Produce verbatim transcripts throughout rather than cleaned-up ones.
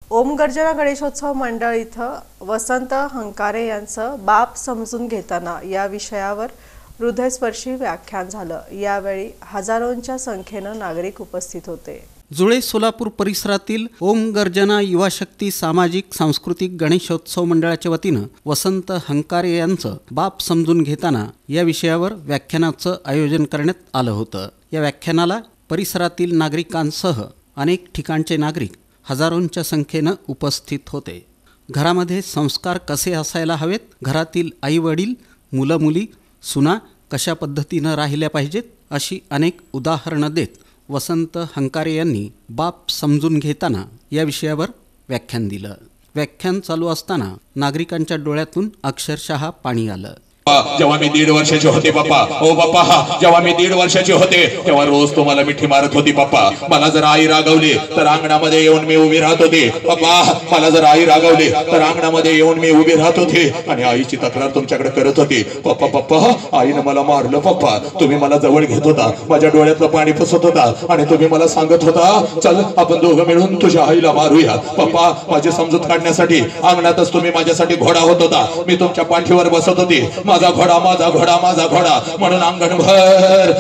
ओम गर्जना गणेशोत्सव मंडळ इथं वसंत हंकारे यांचं बाप समजून घेताना या विषयावर हृदयस्पर्शी व्याख्यान झालं। यावेळी हजारोंच्या संख्येनं नागरिक उपस्थित होते। जुळे सोलापूर परिसरातील ओम गर्जना युवा शक्ती सामाजिक सांस्कृतिक गणेशोत्सव मंडळाच्या वतीनं वसंत हंकारे यांचं बाप समजून घेताना या विषयावर व्याख्यानाचं आयोजन करण्यात आलं होतं। या व्याख्यानाला परिसरातील नागरिकांसह अनेक ठिकाणचे नागरिक हजारोंच्या संख्येनं उपस्थित होते। घरामध्ये संस्कार कसे असायला हवेत, घरातील आई वडील, मुलं मुली, सुना कशा पद्धतीनं राहिल्या पाहिजेत अशी अनेक उदाहरणं देत वसंत हंकारे यांनी बाप समजून घेताना या विषयावर व्याख्यान दिलं। व्याख्यान चालू असताना नागरिकांच्या डोळ्यातून अक्षरशः पाणी आलं। जेव्हा मी दीड वर्षाचे होते पप्पा, ओ पप्पा, जेव्हा मी दीड वर्षाचे होते तेव्हा रोज तुम्हाला मिठी मारत होती पप्पा। मला जर आई रागवली तर अंगणामध्ये येऊन मी उभी राहत होते पप्पा। मला जर आई रागवली तर अंगणामध्ये येऊन मी उभी राहत होते आणि आईची तक्रार तुमच्याकडे करत होती। पप्पा पप्पा आईने मला मारलं पप्पा। तुम्ही मला जवळ घेत होता, माझ्या डोळ्यातलं पाणी पुसत होता आणि तुम्ही मला सांगत होता चल आपण दोघं मिळून तुझ्या आईला मारूया। पप्पा माझी समजूत काढण्यासाठी अंगणातच तुम्ही माझ्यासाठी घोडा होत होता। मी तुमच्या पाठीवर बसत होती, माझा घोडा माझा घोडा माझा घोडा म्हणून अंगणभर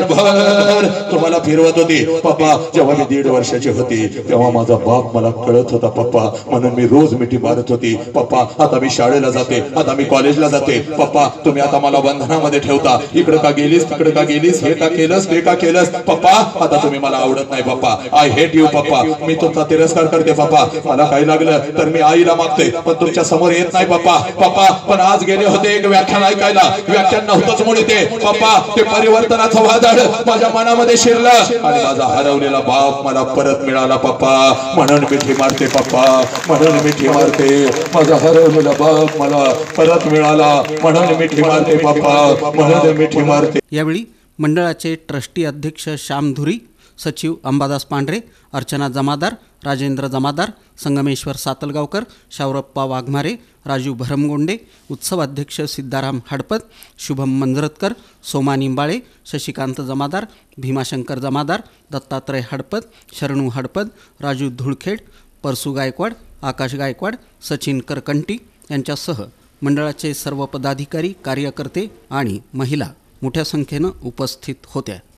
अंगणभर तुम्हाला फिरवत होती पप्पा। जेव्हा मी दीड वर्षाची होती तेव्हा माझा बाप मला कळत होता पप्पा, म्हणून मी रोज मिठी मारत होती पप्पा। आता मी शाळेला जाते, आता मी कॉलेजला जाते पप्पा, तुम्ही आता मला बंधनामध्ये ठेवता। इकडे का गेलीस, तिकडे का गेलीस, हे का केलंस, ते का केलंस पप्पा। आता तुम्ही मला आवडत नाही पप्पा, आय हेट यू पप्पा। मी तुमचा तिरस्कार करते पप्पा। मला काही लागलं तर मी आईला मागते पण तुमच्या समोर येत नाही पप्पा। पप्पा पण आज गेले होते एक व्याख्यान ऐकायला, व्याख्यान नव्हतंच म्हणून ते पप्पा ते परिवर्तनाचं वादळ माझ्या मनामध्ये शिरलं आणि माझा हरवलेला बाप मला परत मिळाला पप्पा। म्हणून मिठी मारते पप्पा, म्हणून मिठी मारते। माझा हरवलेला बाप मला परत मिळाला म्हणून मिठी मारते पप्पा, म्हणून मिठी मारते। यावेळी मंडळाचे ट्रस्टी अध्यक्ष श्याम धुरी, सचिव अंबादास पांढरे, अर्चना जमादार, राजेंद्र जमादार, संगमेश्वर सातलगावकर, शावरप्पा वाघमारे, राजू भरमगोंडे, उत्सव अध्यक्ष सिद्धाराम हडपत, शुभम मंजरतकर, सोमा निंबाळे, शशिकांत जमादार, भीमाशंकर जमादार, दत्तात्रय हडपत, शरणू हडपत, राजू धुळखेड, परसू गायकवाड, आकाश गायकवाड, सचिन करकंटी यांच्यासह मंडळाचे सर्व पदाधिकारी, कार्यकर्ते आणि महिला मोठ्या संख्येनं उपस्थित होत्या।